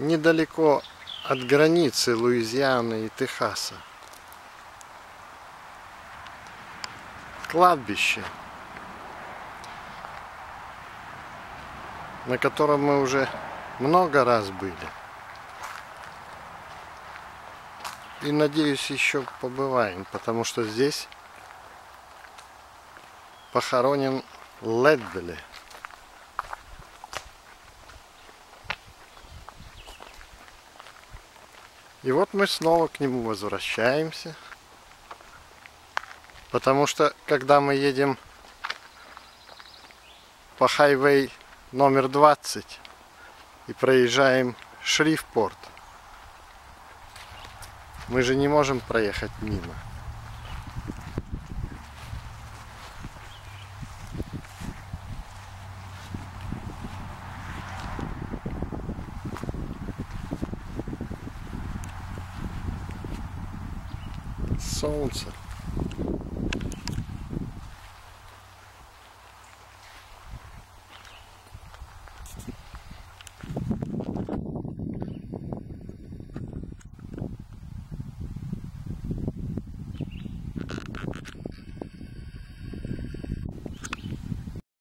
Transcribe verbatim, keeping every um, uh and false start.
недалеко от границы Луизианы и Техаса. Кладбище, на котором мы уже много раз были. И надеюсь, еще побываем, потому что здесь похоронен Лед Белли. И вот мы снова к нему возвращаемся, потому что когда мы едем по хайвей номер двадцать и проезжаем Шрифпорт, мы же не можем проехать мимо. Солнце.